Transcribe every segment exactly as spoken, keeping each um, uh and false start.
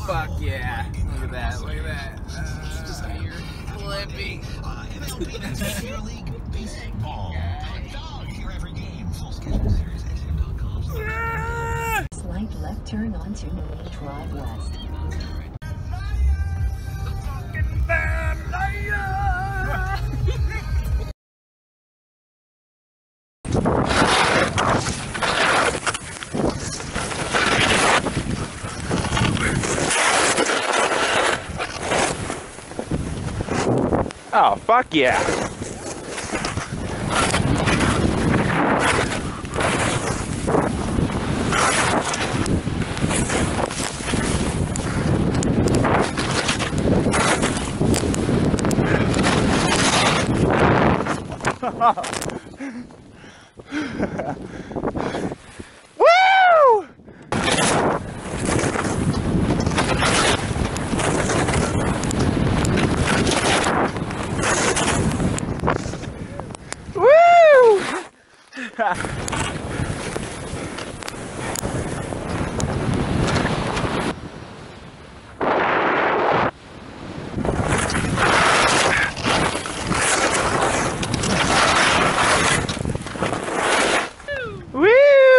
Fuck yeah. Look at that, look at that. Uh, you're flipping. Slight left turn onto Marine Drive West. Oh, fuck yeah. Woo! Woo! Woo!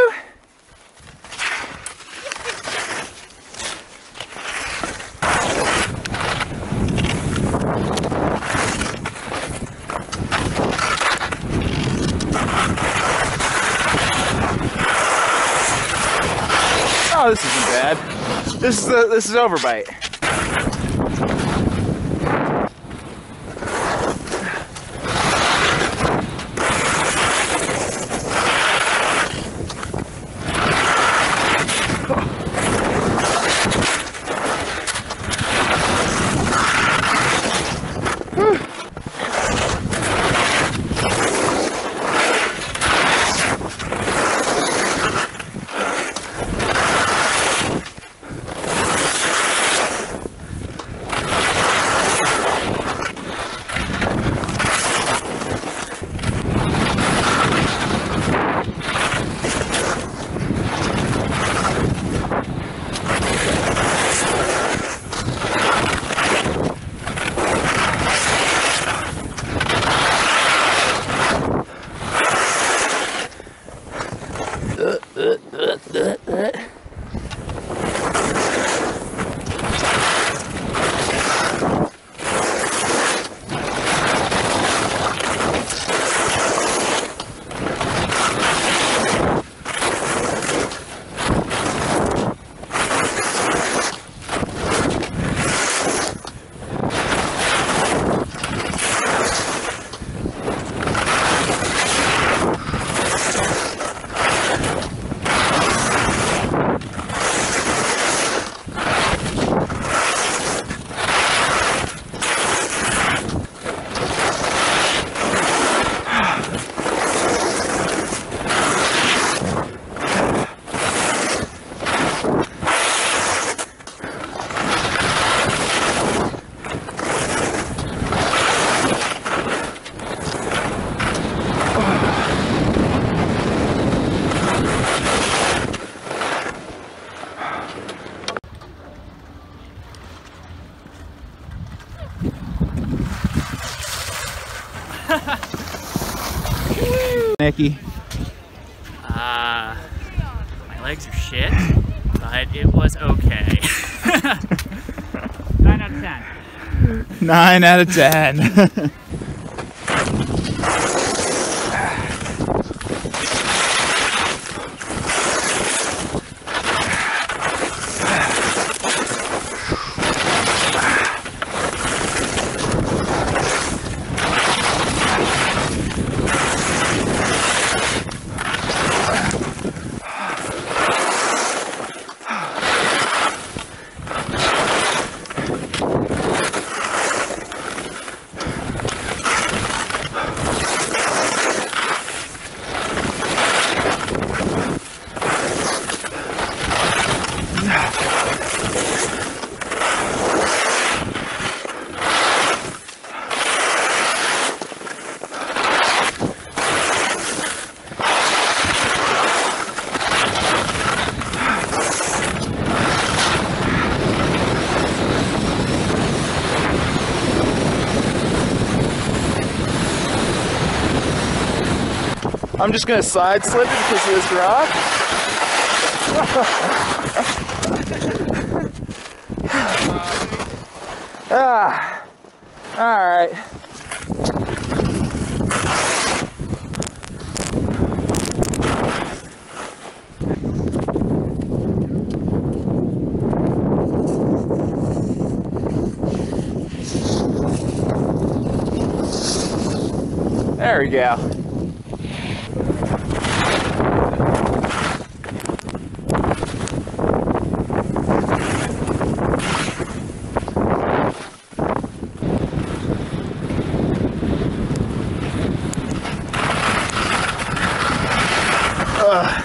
Oh, this isn't bad. This is the this is overbite. Nikki. Uh, my legs are shit, but it was okay. nine out of ten. Nine out of ten. I'm just gonna side slip it because of this rock. Ah, all right. There we go. Ugh.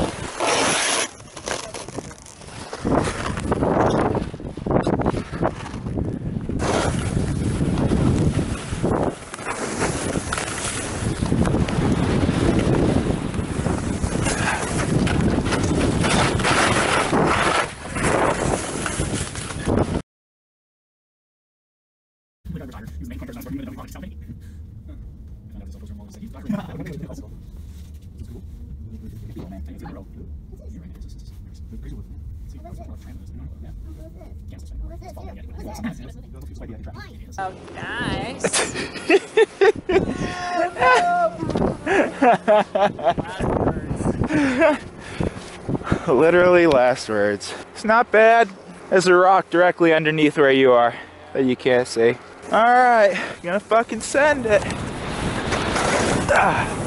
Oh, nice. Literally last words. It's not bad. There's a rock directly underneath where you are that you can't see. Alright, gonna fucking send it. Ah.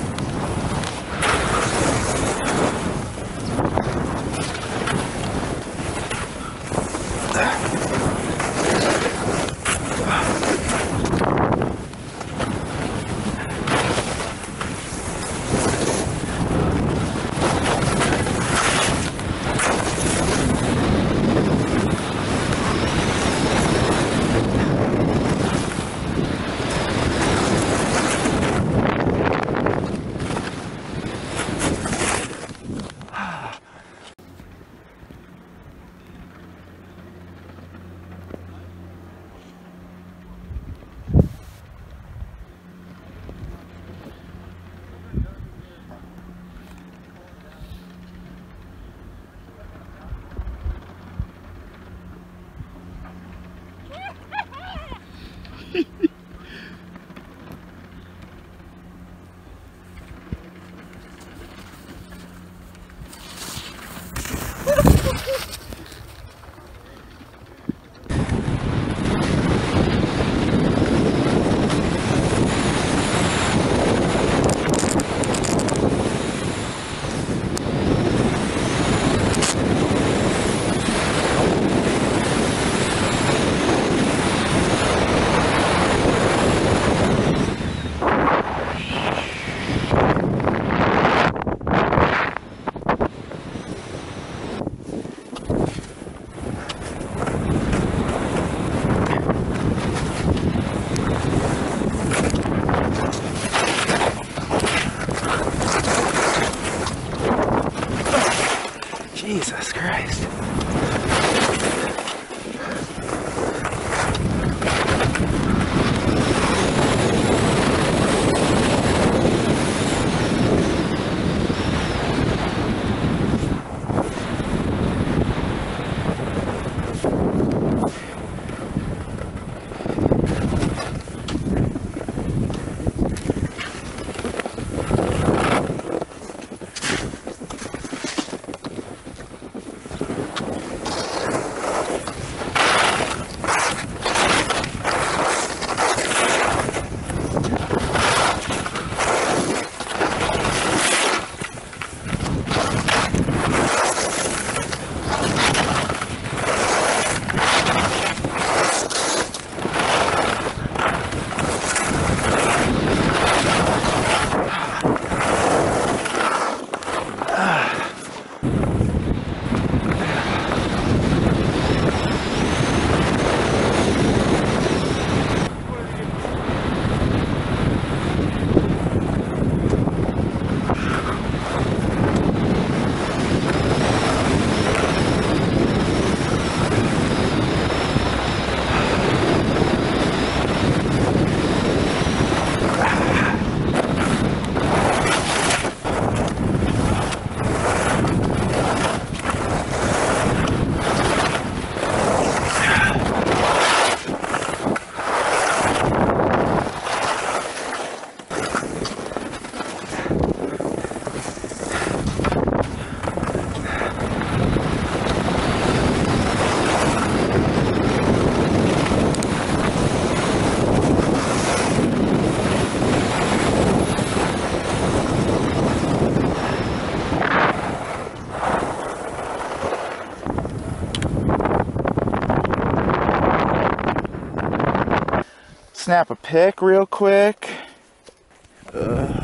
snap a pic real quick. Ugh.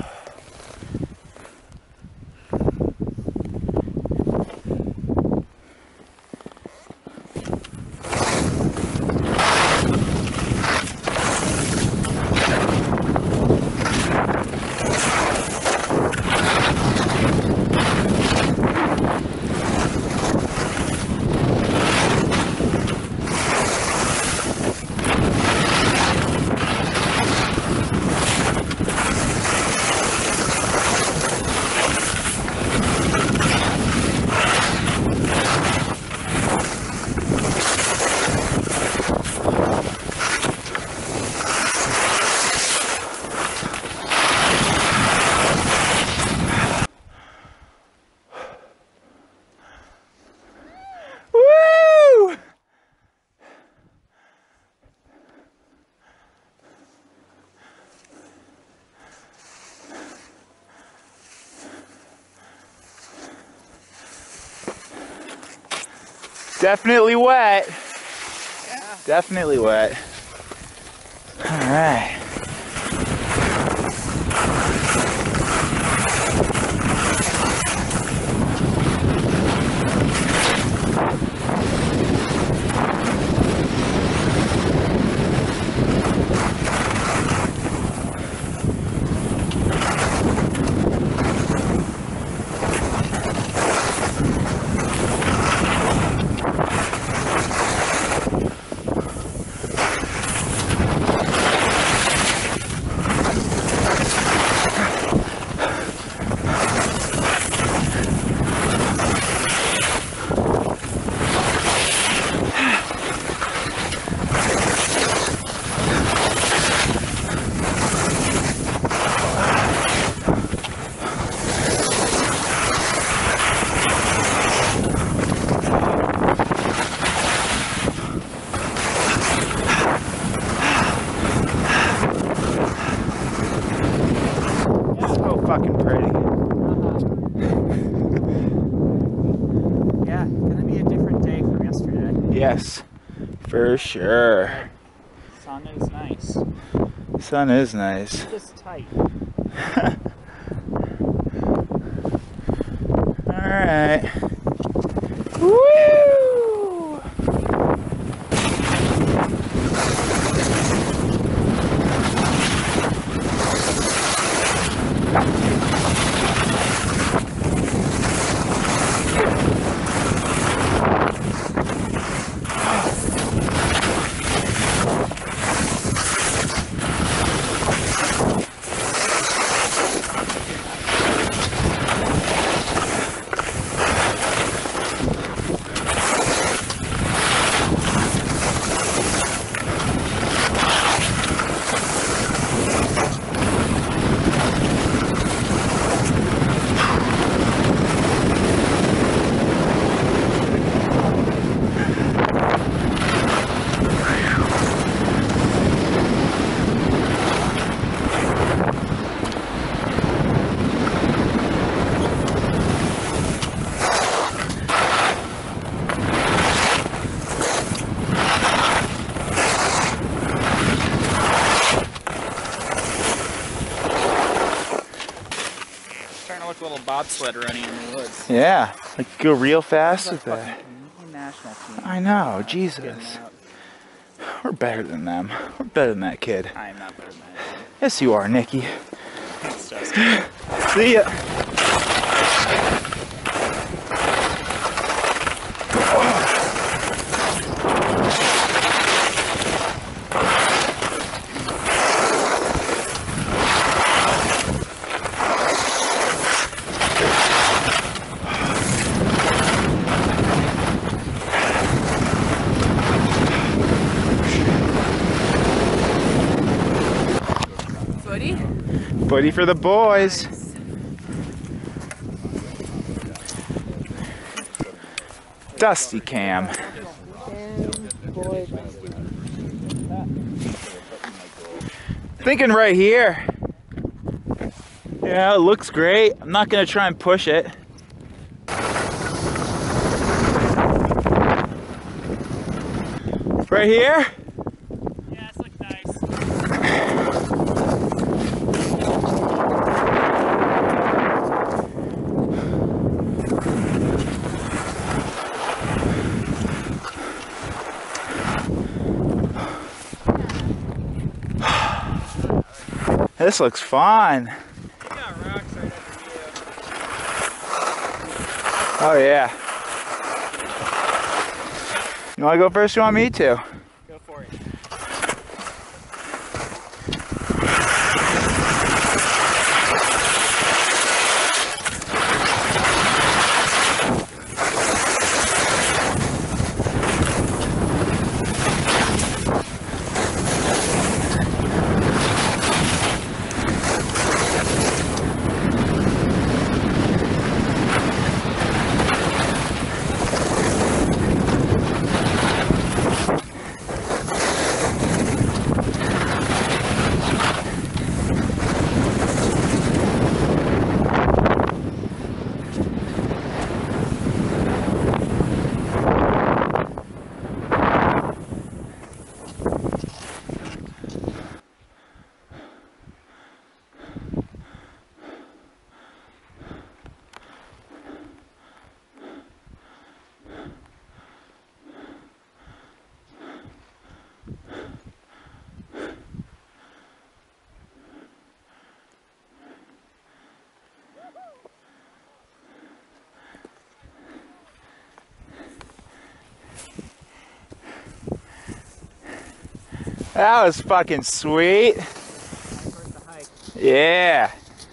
Definitely wet. Yeah. Definitely wet. All right. Fucking pretty. Yeah, gonna be a different day from yesterday. Yes, for sure. Sun is nice. Sun is nice. Just tight. All right. Woo! A little bobsled running in the woods. Yeah, like go real fast with Fucking that. national team. I know, Uh, Jesus. getting out. We're better than them. We're better than that kid. I am not better than that. Yes, you are, Nikki. Thanks, Justin. See ya. Footy? Footy for the boys. Dusty Cam. Thinking right here. Yeah, it looks great. I'm not gonna try and push it. Right here? Yeah, this looks nice. This looks fun. You got rocks right under you. Oh yeah. You wanna go first? You want me to? Go for it. That was fucking sweet. Yeah.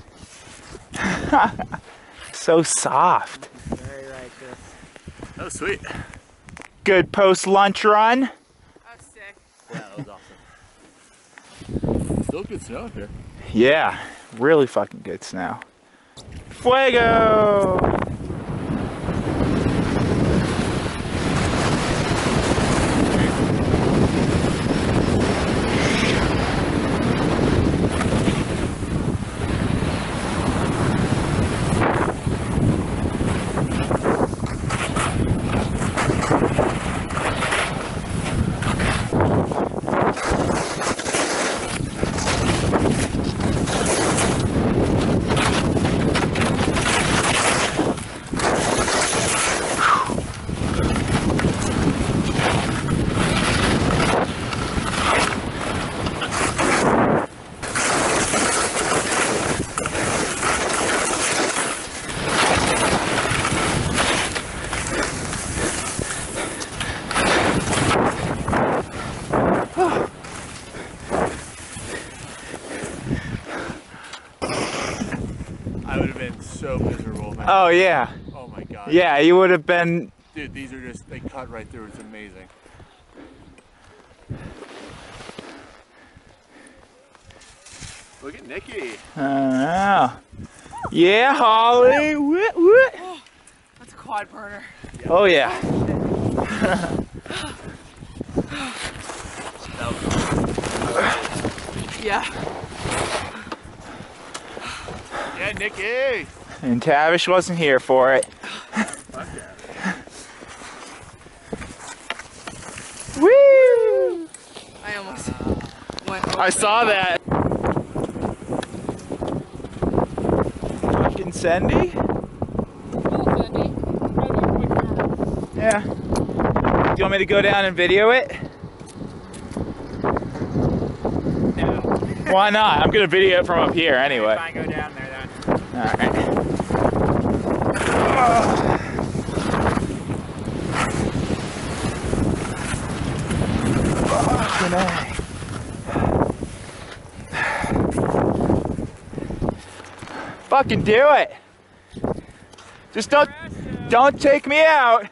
So soft. Very righteous. That was sweet. Good post-lunch run. That was sick. Yeah, that was awesome. Still good snow up here. Yeah, really fucking good snow. Fuego! I would have been so miserable, man. Oh yeah. Oh my god. Yeah, you would have been. Dude, these are just, they cut right through. It's amazing. Look at Nikki. I don't know. Yeah, Holly. What, what? Oh, that's a quad burner. Oh yeah. That was awesome. Yeah. Yeah, Nikki. And Tavish wasn't here for it. Fuck yeah. Woo! I almost went over. I saw that. Fucking Sandy? Yeah. Do you want me to go down and video it? No. Why not? I'm gonna video it from up here anyway. Fine, go down there then. Alright. Fucking A. Fucking do it. Just don't don't take me out.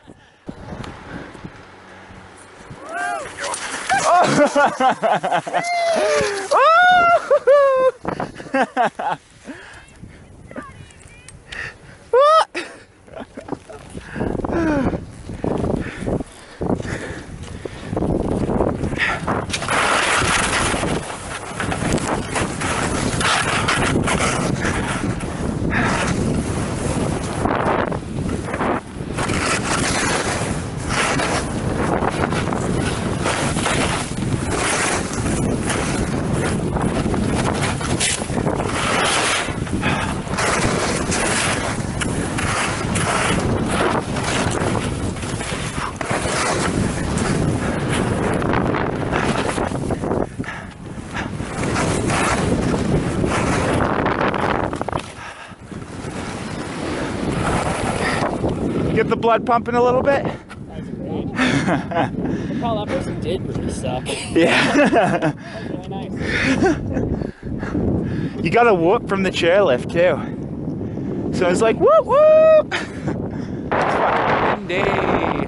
Get the blood pumping a little bit. That's great. Paul, that person did really suck. Yeah. That was really nice. You got a whoop from the chairlift too. So it's like whoop whoop. It's fucking windy.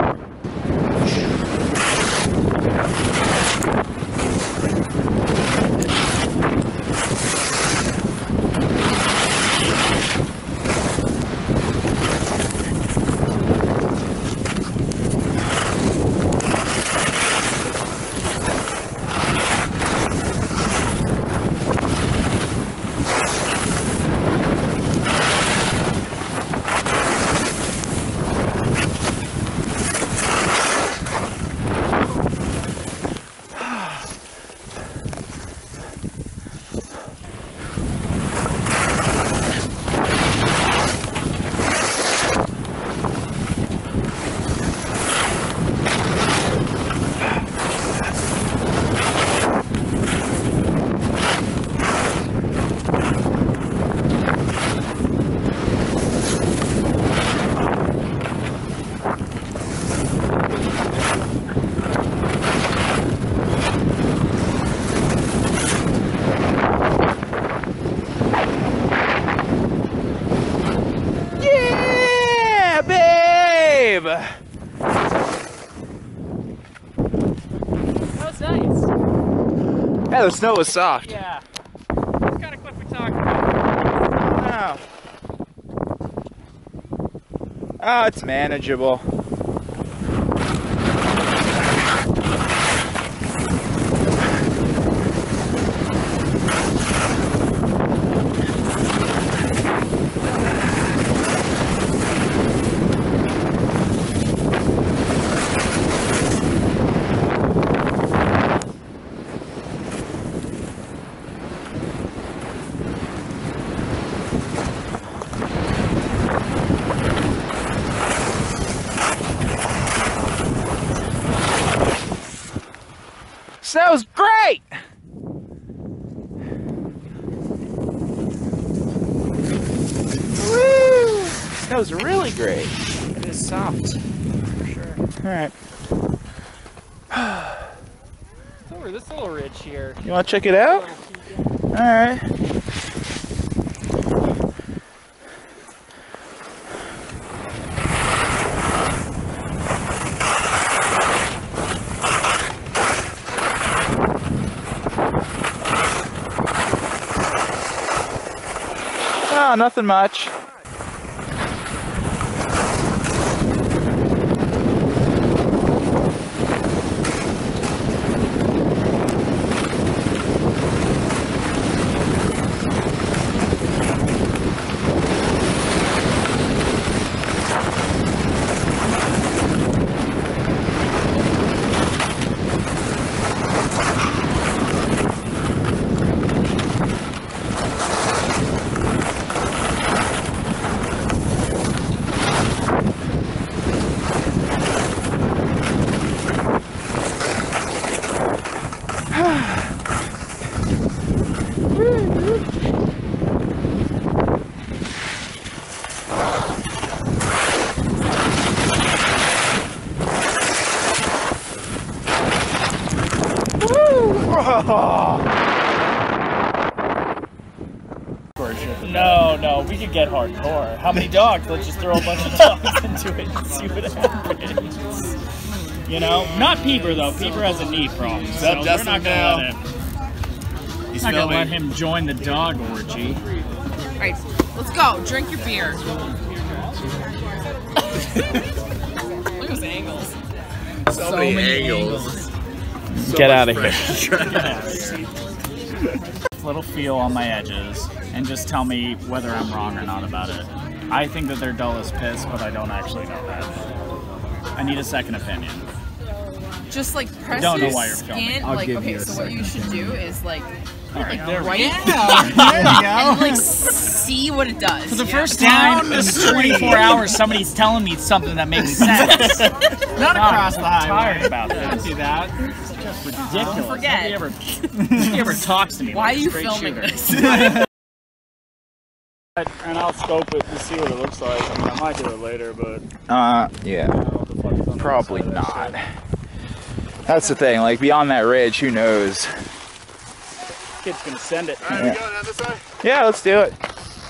That was nice. Yeah, the snow was soft. Yeah. What kind of clip we talking about? Oh. Oh, it's manageable. Snow's great! Woo! Snow's really great. It is soft, for sure. Alright. It's over this little ridge here. You wanna check it out? Alright. Oh, nothing much. No, no, we could get hardcore. How many dogs? Let's just throw a bunch of dogs into it and see what happens. You know? Not Peeper, though. Peeper has a knee problem. So we're not going to let him. He's not going to let filming. him join the dog orgy. Alright, let's go. Drink your beer. Look at those angles. So, many, angles. So Get much out of here. pressure. Little feel on my edges and just tell me whether I'm wrong or not about it. I think that they're dull as piss, but I don't actually know that. I need a second opinion. Just like press Don't know your why you're filming. skin. I'll Like, give okay, you a so what you should do is like, Alright, like there we right go. here There you go. and like see what it does. For the yeah. first time in twenty-four hours, somebody's telling me something that makes sense. Not across the I'm highway. tired about this. Don't do that. It's just ridiculous. Don't forget. Nobody ever, nobody ever talks to me Why like are you straight filming shooter. this? And I'll scope it to see what it looks like. I mean, I might do it later, but Uh, yeah. I don't know what the fuck is on the Probably other side of not. that That's the thing, like beyond that ridge, who knows? shit. Kid's gonna send it. Alright, Yeah. we going on this side? Yeah, let's do it.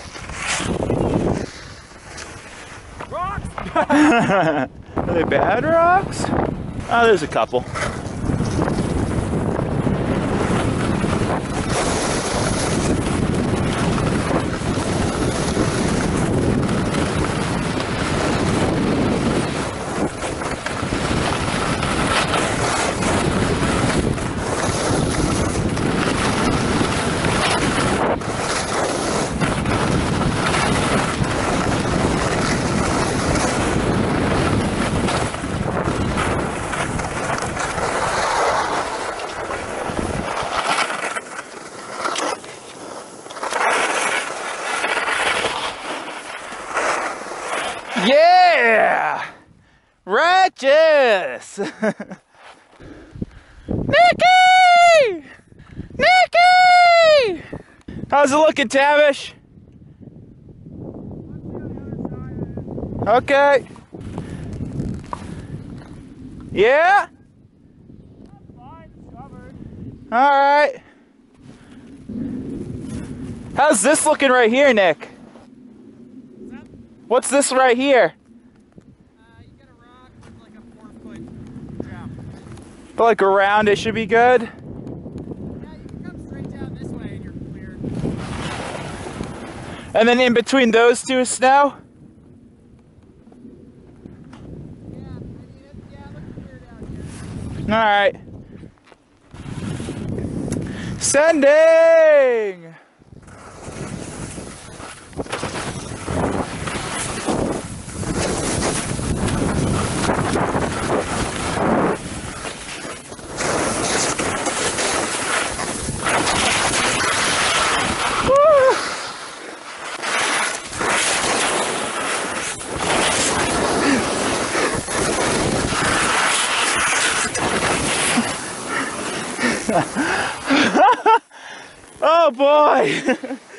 Rocks! Are they bad rocks? Oh, there's a couple. Yeah! Righteous! Nicky! Nicky! How's it looking, Tavish? Okay. Yeah? Alright. How's this looking right here, Nick? What's this right here? Uh, you got a rock with like a four foot drop. But like around it should be good. Yeah, you can come straight down this way and you're clear. And then in between those two is snow? Yeah, I mean, it, yeah, it looks clear down here. Alright. Sending! Oh boy!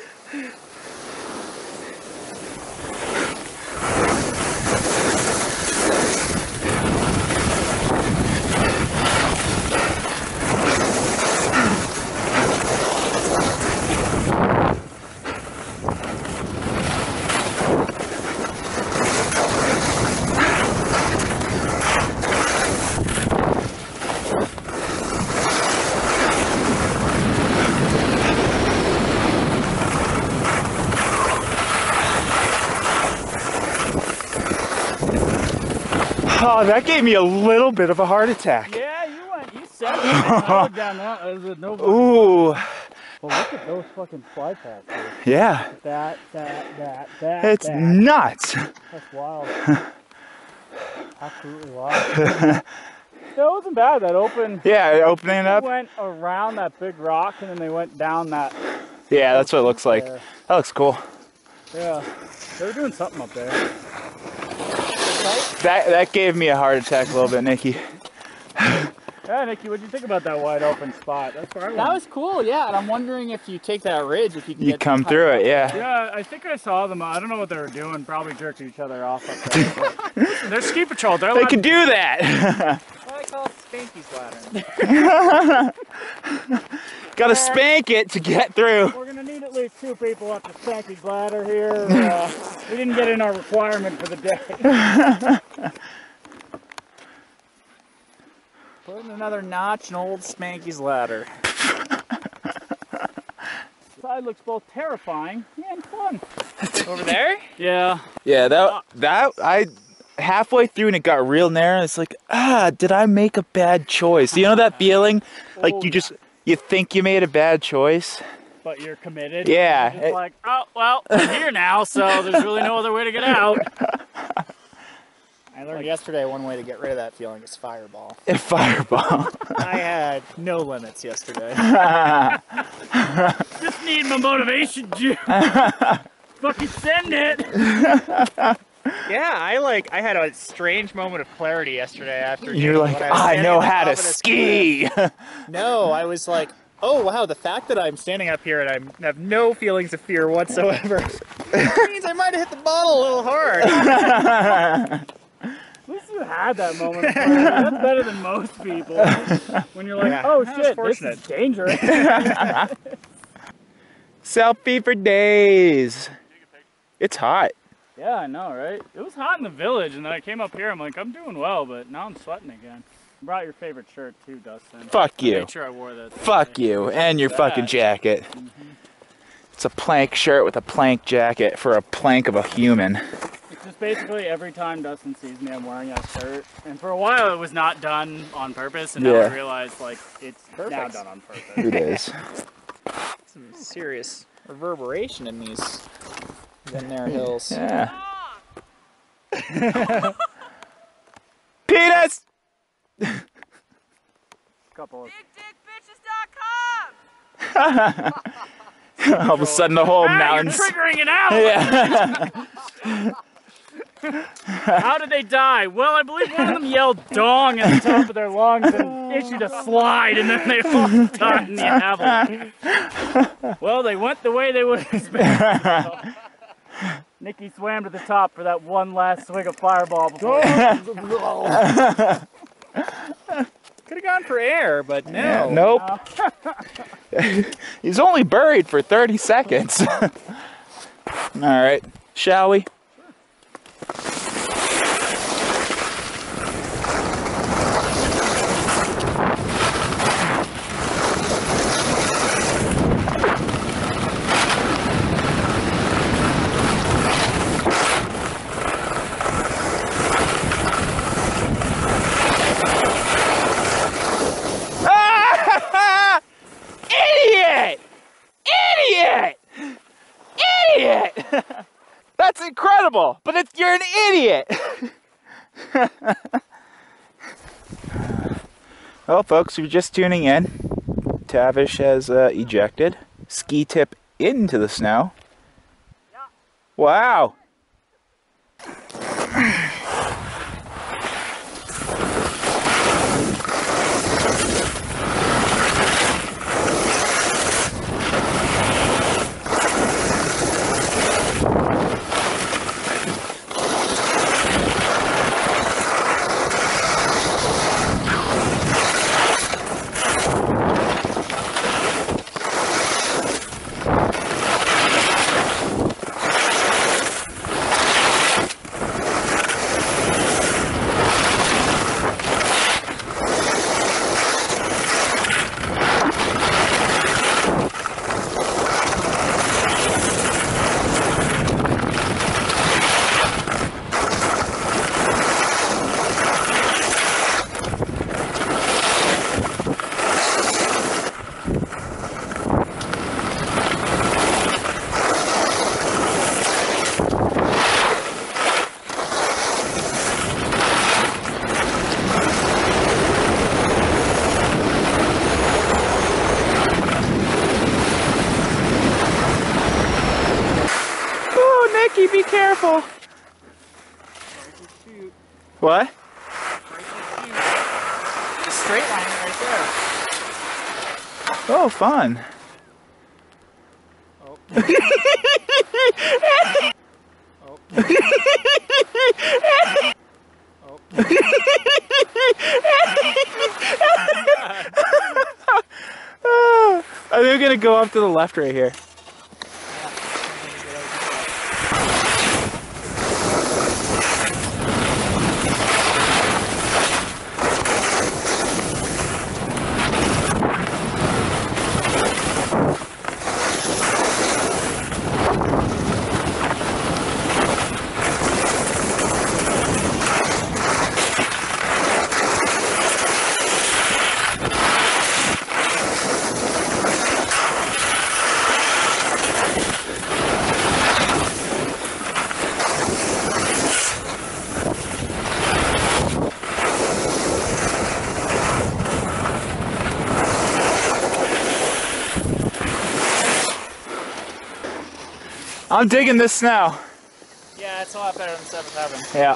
Oh, that gave me a little bit of a heart attack. Yeah, you went. You said it. I looked down that. I was like, no. Ooh, Well, look at those fucking fly paths. Dude. yeah. That, that, that, that. It's that. nuts. That's wild. Absolutely wild. That wasn't bad. That open. Yeah, opening They up. went around that big rock and then they went down that. Yeah, that's what it looks like. there. That looks cool. Yeah, they were doing something up there. That that gave me a heart attack a little bit, Nikki. Yeah, Nikki, what'd you think about that wide open spot? That's where I went. That was cool, yeah. And I'm wondering if you take that ridge, if you can You get come through it, yeah. Yeah, I think I saw them. I don't know what they were doing. Probably jerking each other off up there. They're ski patrol. They're They allowed can do that. What I call Spanky's ladder. Gotta spank it to get through. We're gonna need at least two people up the Spanky's ladder here. Uh, we didn't get in our requirement for the day. Putting another notch in old Spanky's ladder. Side looks both terrifying and fun. Over there? Yeah. Yeah, that that I halfway through and it got real narrow. It's like, ah, did I make a bad choice? You know that feeling, like Oh, you just you think you made a bad choice. But you're committed. Yeah. You're just like, oh well, I'm here now, so there's really no other way to get out. I learned yesterday one way to get rid of that feeling is fireball. A fireball. I had no limits yesterday. Just need my motivation, Jim. Fucking send it. Yeah, I like I had a strange moment of clarity yesterday after You're doing like, what I was I standing know on how top to of this ski. cliff. No, I was like, Oh wow, the fact that I'm standing up here and I have no feelings of fear whatsoever means I might have hit the bottle a little hard. At least you had that moment before. That's better than most people. When you're like, yeah, oh shit, this is dangerous. Selfie for days. It's hot. Yeah, I know, right? It was hot in the village, and then I came up here, I'm like, I'm doing well, but now I'm sweating again. You brought your favorite shirt too, Dustin. Fuck you. I made sure I wore that. Fuck you, and your fucking jacket. Mm-hmm. It's a plank shirt with a plank jacket for a plank of a human. It's just basically every time Dustin sees me, I'm wearing that shirt. And for a while, it was not done on purpose, and now yeah. I realize, like, it's perfect. Now done on purpose. It is. Some serious reverberation in these in their hills. Yeah. Penis! Couple of... big dick bitches dot com! All of a sudden the whole ah, mountain's... You're triggering it out! Yeah. How did they die? Well, I believe one of them yelled dong at the top of their lungs and issued a slide, and then they all died in the avalanche. Well, they went the way they would have expected. Nikki swam to the top for that one last swig of Fireball before. Could have gone for air, but no. Yeah, nope. No. He's only buried for thirty seconds. All right, shall we? That's incredible, but it's, you're an idiot. Well, folks, if you're just tuning in, Tavish has uh, ejected. Ski tip into the snow. Wow. Be careful. What? The straight line right there. Oh, fun. Oh. Oh. I think we're gonna go up to the left right here. I'm digging this snow. Yeah, it's a lot better than Seventh Heaven. Yeah.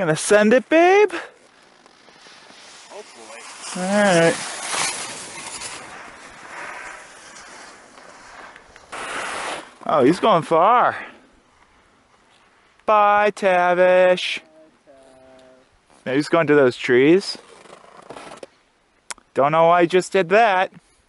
Gonna send it, babe? Hopefully. Alright. Oh, he's going far. Bye, Tavish. Maybe he's going to those trees. Don't know why I just did that.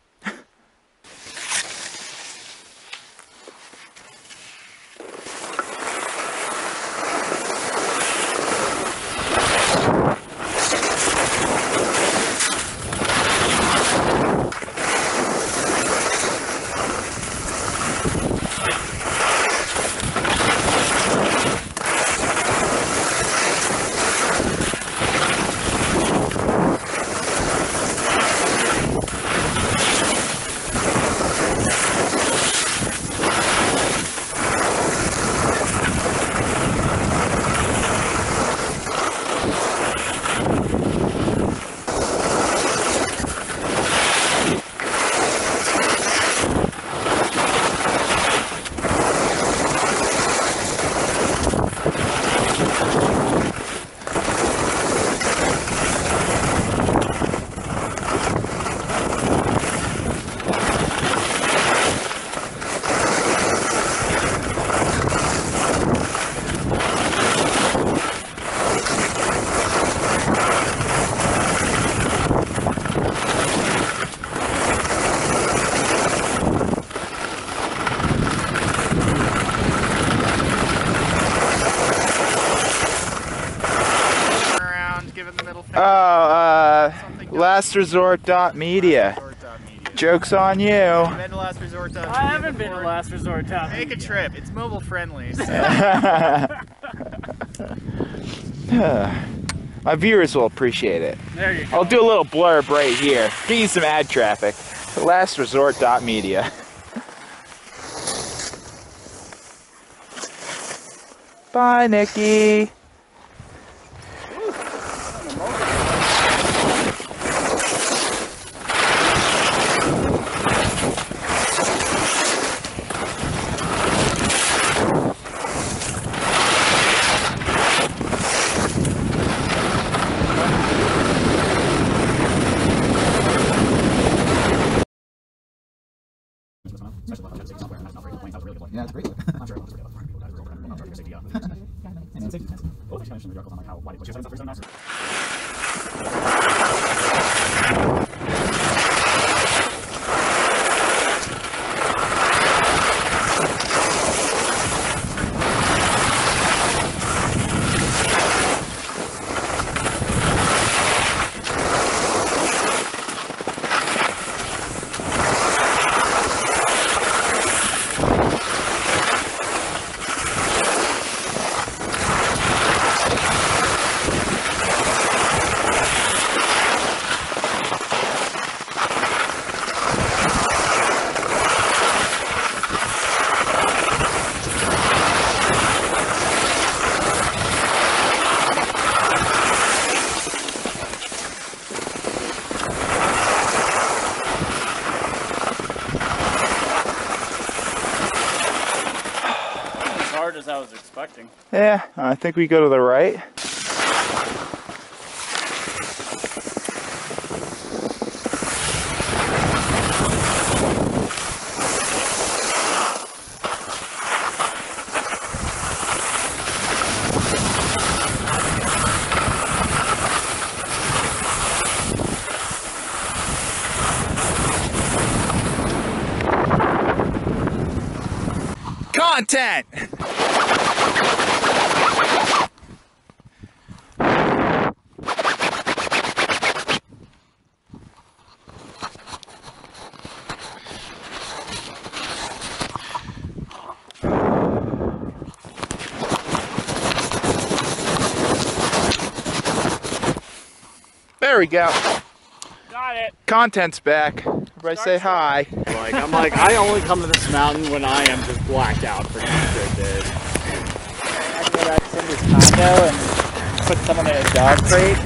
Oh, uh, last resort dot media. Joke's on you. Been to last resort dot media I haven't been to before? last resort dot media. Make a trip. It's mobile friendly. So. My viewers will appreciate it. There you go. I'll do a little blurb right here. Get you some ad traffic. last resort dot media. Bye, Nikki. Yeah, it's great. I'm sure it's great. And then safety testing. Oh, I should mention the articles on like how wide it was. As I was expecting. Yeah, I think we go to the right. Content! There we go. Got it. Content's back. Everybody say hi. Like, I'm like, I only come to this mountain when I am just blacked out for good, dude. I can go back to Cindy's condo and put someone in a dog crate.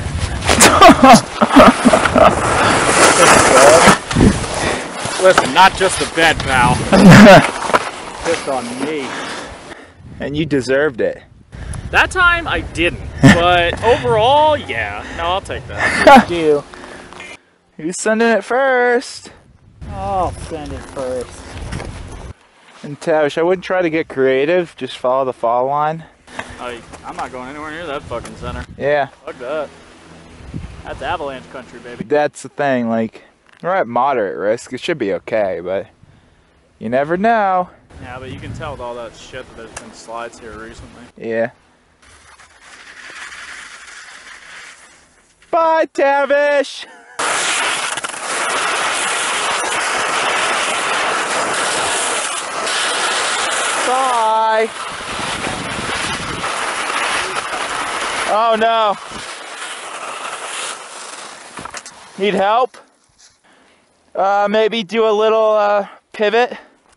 Listen, not just the bed, pal. Pissed on me. And you deserved it. That time I didn't, but overall, yeah. No, I'll take that. Do. Who's sending it first? I'll send it first. And Tavish, I wouldn't try to get creative. Just follow the fall line. I, I'm not going anywhere near that fucking center. Yeah. Fuck that. That's avalanche country, baby. That's the thing. Like, we're at moderate risk. It should be okay, but you never know. Yeah, but you can tell with all that shit that there's been slides here recently. Yeah. Bye, Tavish! Bye! Oh no! Need help? Uh, maybe do a little uh, pivot?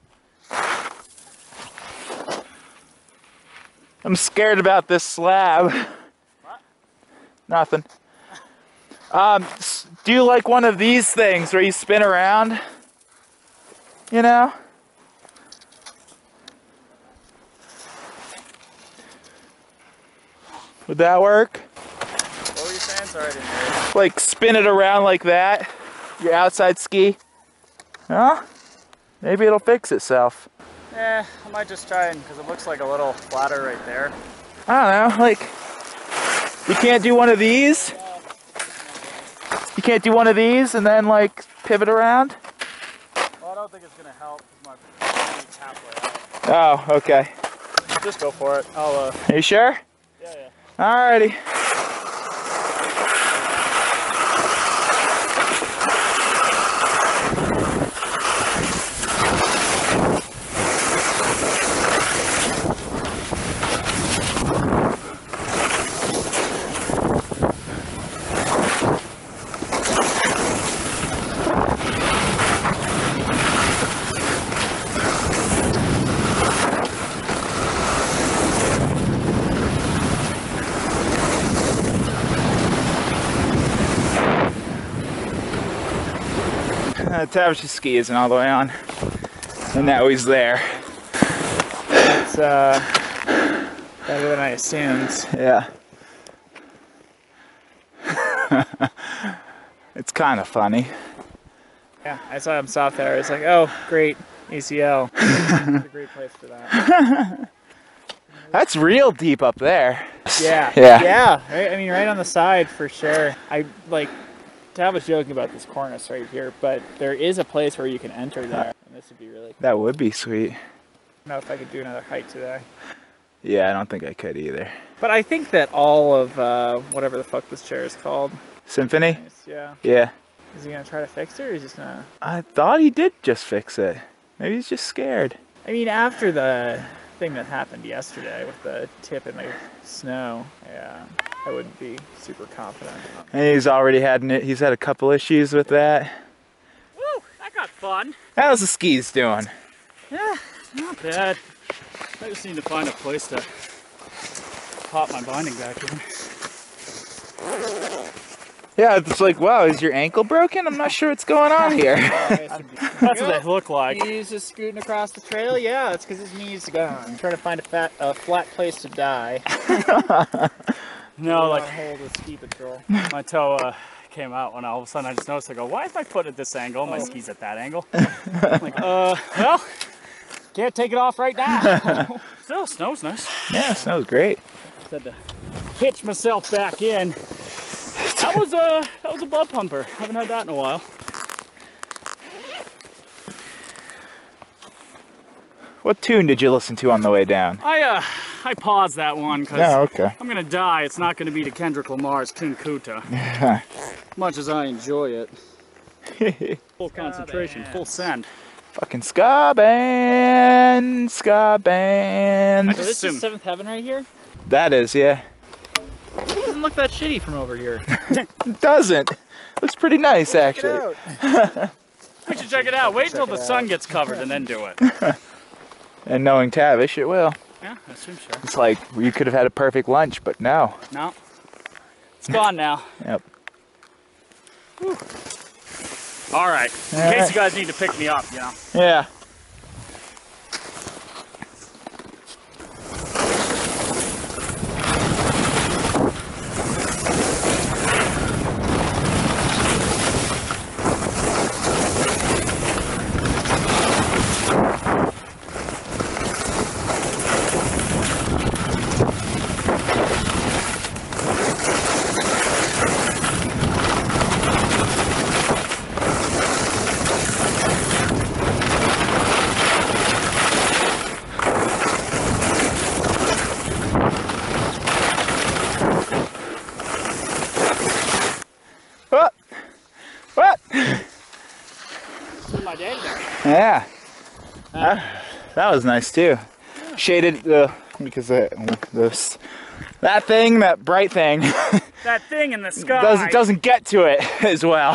I'm scared about this slab. What? Nothing. Um, do like one of these things where you spin around, you know? Would that work? What were you saying? Sorry, I didn't hear you. Like spin it around like that, your outside ski. Huh? Maybe it'll fix itself. Eh, I might just try and, because it looks like a little flatter right there. I don't know, like, you can't do one of these? You can't do one of these and then like pivot around? Well, I don't think it's going to help because my feet's halfway out. Oh, okay. Just go for it. I'll, uh... Are you sure? Yeah, yeah. Alrighty. Uh, Tavish's ski isn't all the way on, and now he's there. It's, uh, better than I assumed. Yeah. It's kind of funny. Yeah, I saw him stop there. It's like, oh, great, A C L. It's a great place for that. That's real deep up there. Yeah. Yeah. Yeah. Right? I mean, right on the side for sure. I like. Tab was joking about this cornice right here, but there is a place where you can enter there, and this would be really cool. That would be sweet. I don't know if I could do another hike today. Yeah, I don't think I could either. But I think that all of uh, whatever the fuck this chair is called. Symphony? Yeah. Yeah. Is he gonna try to fix it, or is he just gonna? I thought he did just fix it. Maybe he's just scared. I mean, after the thing that happened yesterday with the tip in the snow, yeah, I wouldn't be super confident. And he's already had he's had a couple issues with that. Woo! That got fun. How's the skis doing? Yeah, not bad. I just need to find a place to pop my binding back in. Yeah, it's like, wow, is your ankle broken? I'm not sure what's going on here. That's what they look like. He's just scooting across the trail. Yeah, that's because his knees gone. I'm trying to find a fat, a flat place to die. No, like hold the ski patrol. My toe uh, came out when all of a sudden I just noticed. I go, why is my foot at this angle? My oh. ski's at that angle. I'm like, uh, well, can't take it off right now. Still, snow's nice. Yeah, snow's great. Just had to hitch myself back in. That was a that was a butt pumper. Haven't had that in a while. What tune did you listen to on the way down? I uh I paused that one because oh, okay. I'm gonna die. It's not gonna be to Kendrick Lamar's King Kuta. Much as I enjoy it. Full concentration, full send. Fucking ska band, ska band. I just this assume. Is Seventh Heaven right here? That is, yeah. It doesn't look that shitty from over here. It doesn't. Looks pretty nice, actually. We should check it out. Wait till the sun gets covered and then do it. And knowing Tavish, it will. Yeah, I assume so. It's like, you could have had a perfect lunch, but no. No. It's gone now. Yep. Whew. All right. In All case right. you guys need to pick me up, you know. Yeah. Yeah. That, that was nice too. Shaded the because the, this that thing, that bright thing, That thing in the sky doesn't doesn't get to it as well.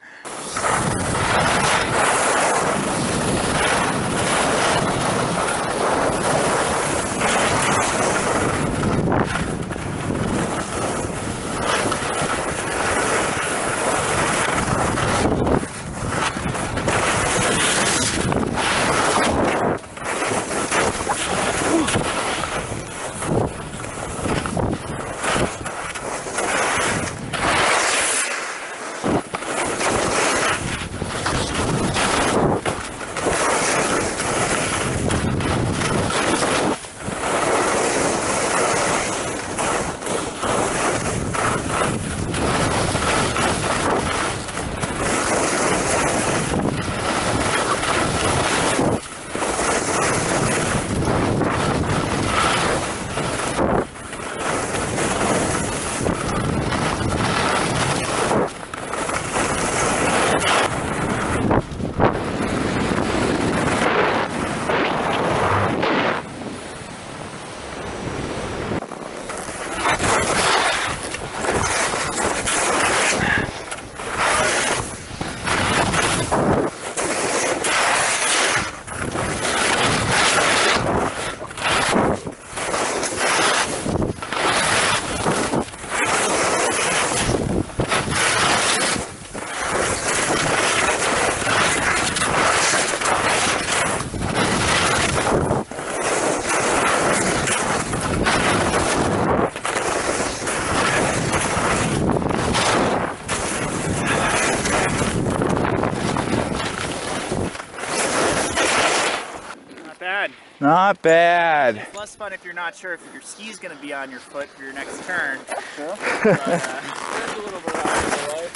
Not bad. It's less fun if you're not sure if your ski's going to be on your foot for your next turn. Sure. But, uh, there's a little variety,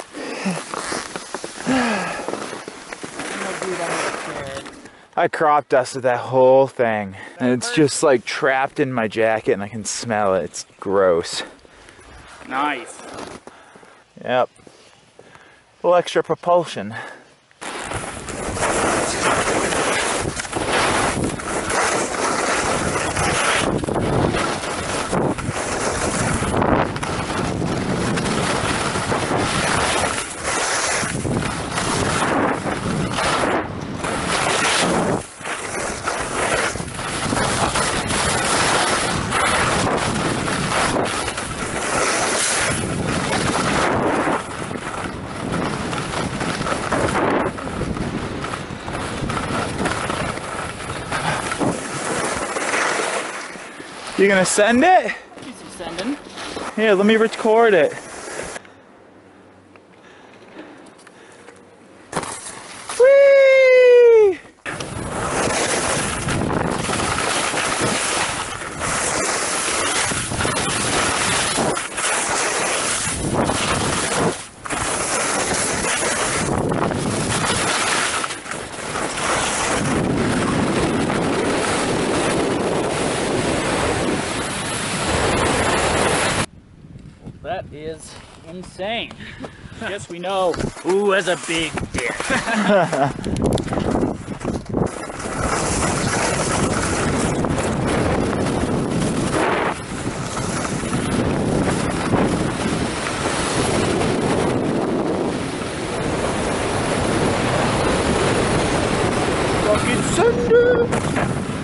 right? I crop dusted that whole thing, and it's just like trapped in my jacket, and I can smell it. It's gross. Nice. Yep. A little extra propulsion. You gonna send it? Easy sending. Here, let me record it. Whee! That is insane. Guess we know who has a big dick. Fucking send it!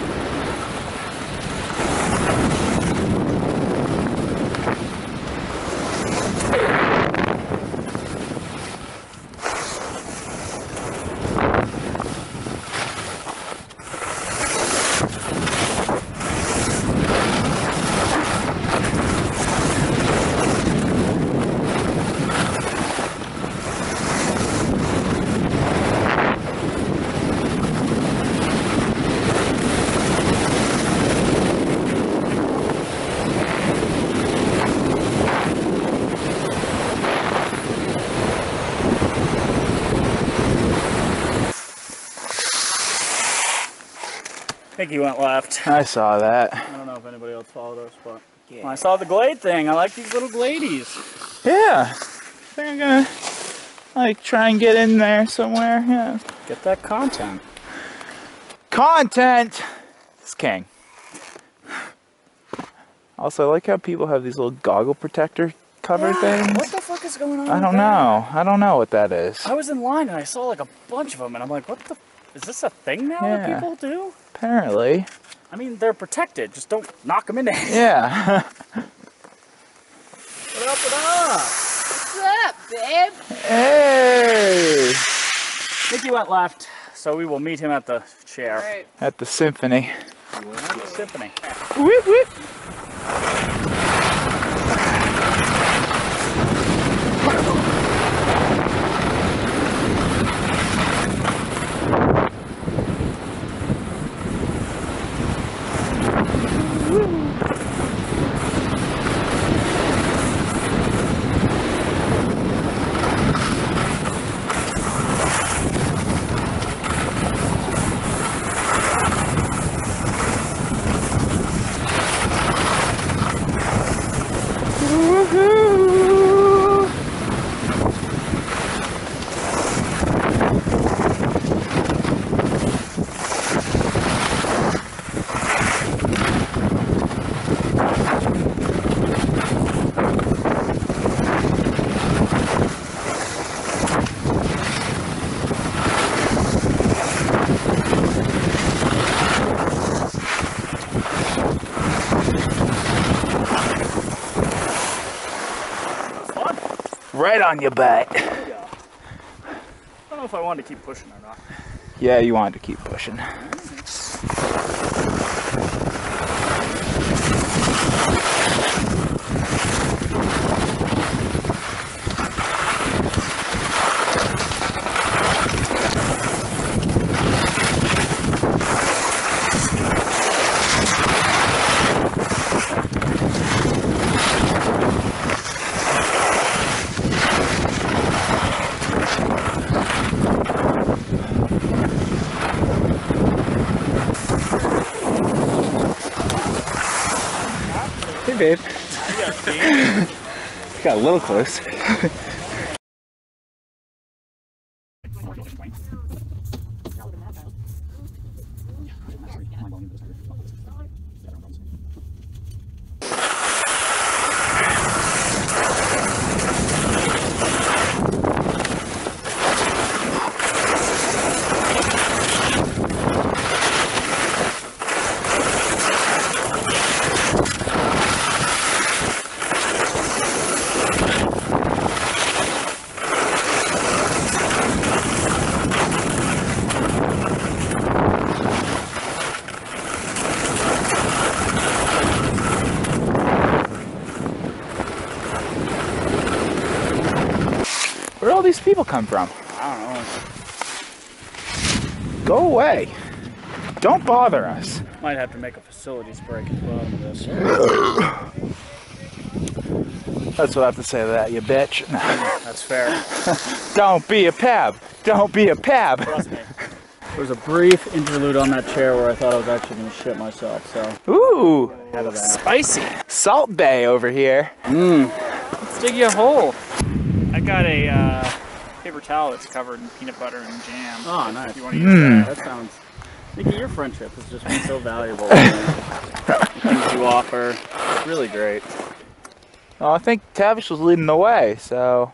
I think he went left. I saw that. I don't know if anybody else followed us, but yeah. I saw the glade thing. I like these little gladies. Yeah. I think I'm gonna like try and get in there somewhere. Yeah. Get that content. Content is king. Also, I like how people have these little goggle protector cover Yeah, things. what the fuck is going on? I don't with that? know. I don't know what that is. I was in line and I saw like a bunch of them, and I'm like, what the? Is this a thing now Yeah. that people do? Apparently. I mean, they're protected. Just don't knock them in the head. Yeah. What up? What up? What's up, babe? Hey! Mickey went left, so we will meet him at the chair. All right. At the symphony. At the symphony. Whoop, whoop. Right on your butt. Yeah. I don't know if I wanted to keep pushing or not. Yeah, you wanted to keep pushing. Hey, babe. Got a little close. Where'd all these people come from? I don't know. Go away. Don't bother us. Might have to make a facilities break at the bottom of this. That's what I have to say to that, you bitch. That's fair. Don't be a pab. Don't be a pab. Trust me. There was a brief interlude on that chair where I thought I was actually going to shit myself, so Ooh, out of that. Spicy. Salt Bay over here. Mmm. Let's dig you a hole. I got a uh, paper towel that's covered in peanut butter and jam. Oh, nice. If you want to use Mm. that. That sounds... Nikki, your friendship has just been so valuable. The things you offer. It's really great. Well, I think Tavish was leading the way, so.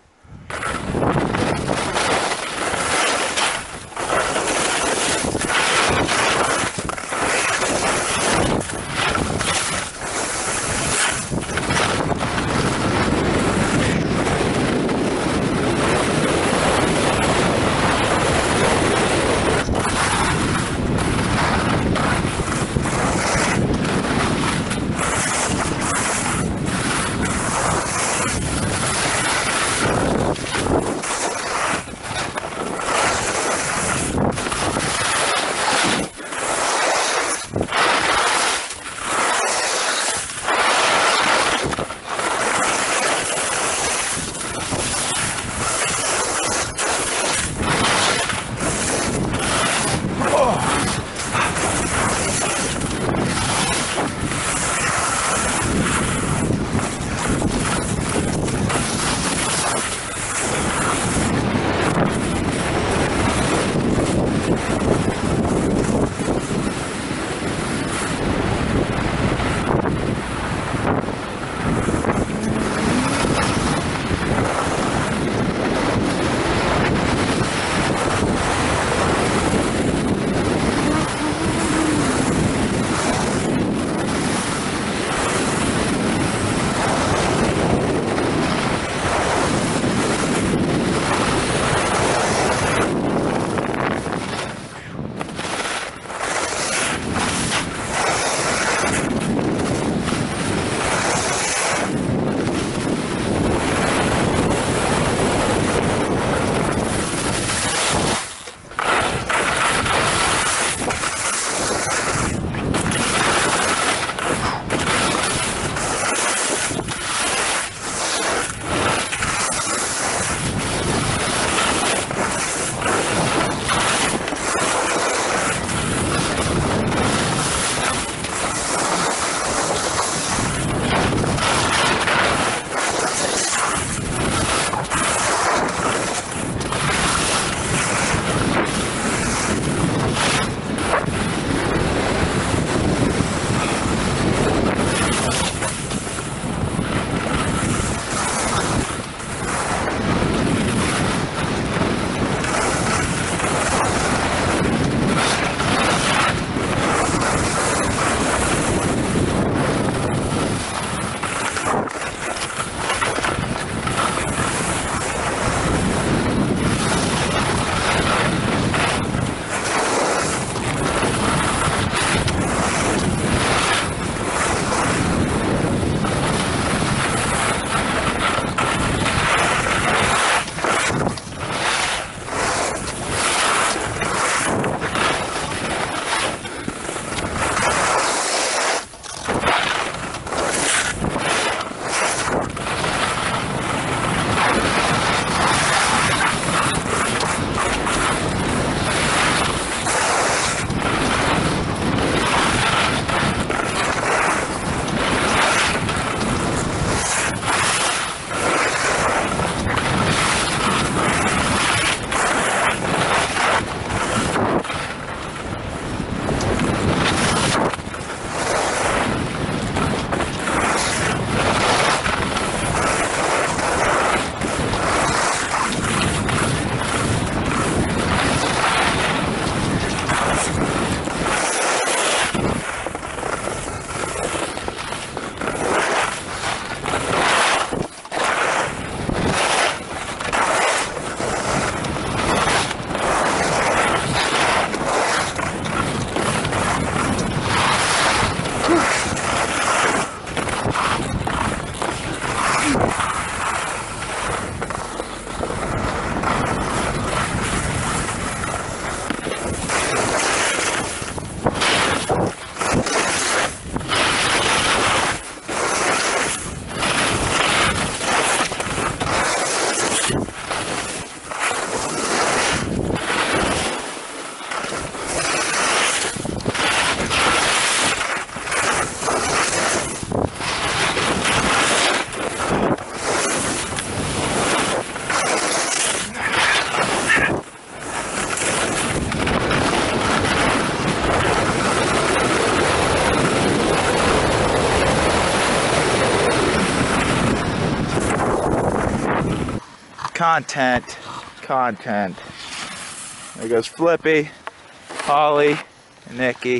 content, content. There goes Flippy, Holly, and Nikki.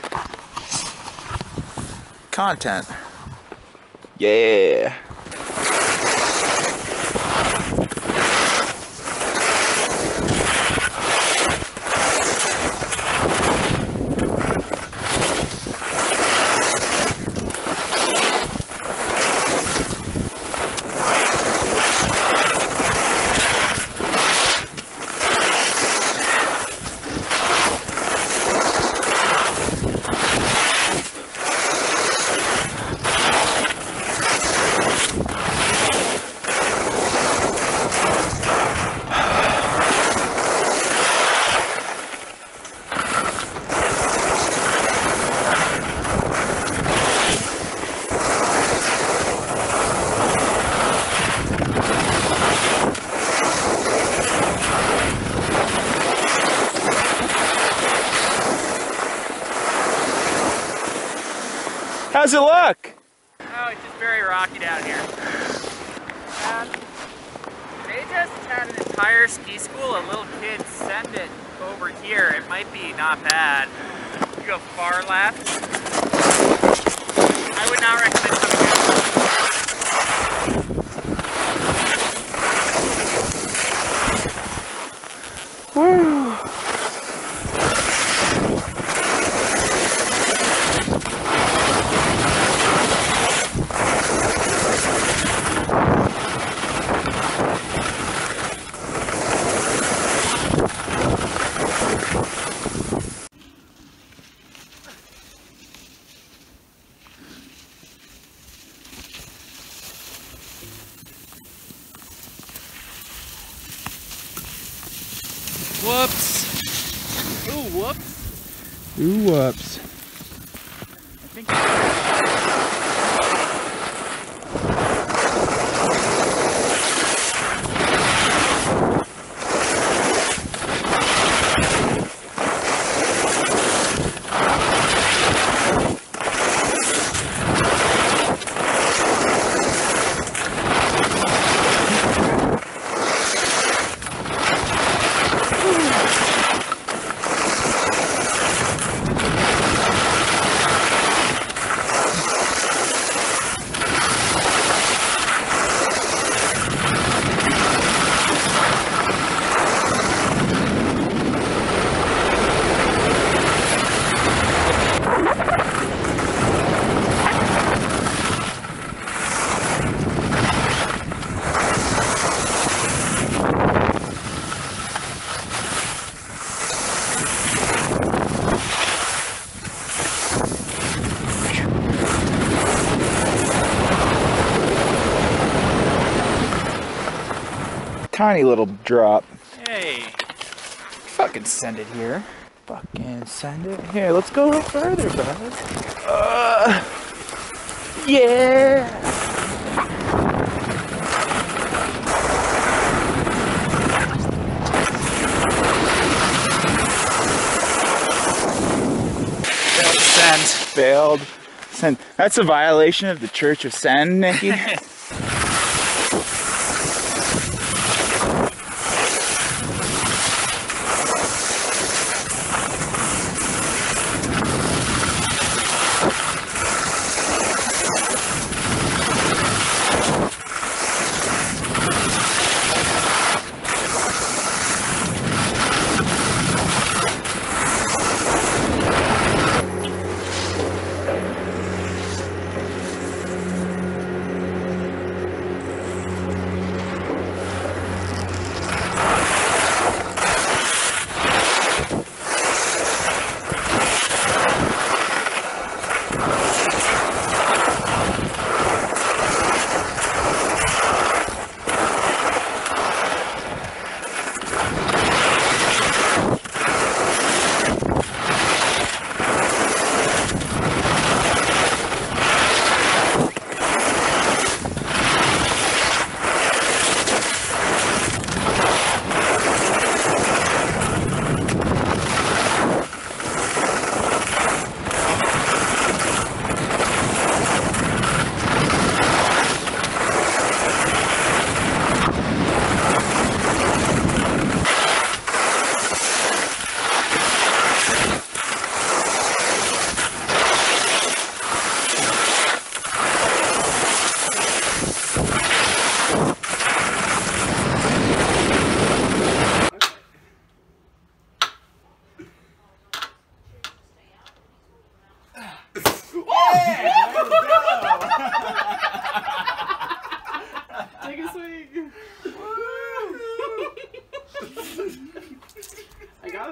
Content. Yeah. How's it look? Oh, it's just very rocky down here. Um, they just had an entire ski school of little kids send it over here. It might be not bad. You go far left. I would not recommend coming down. Woo. Whoops. Ooh, whoops. Ooh, whoops. I think Tiny little drop. Hey. Fucking send it here. Fucking send it here. Let's go a little further, bud. Uh, yeah. Failed send. Failed send. That's a violation of the Church of Send, Nikki.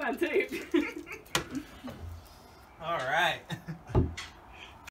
got on tape. All right.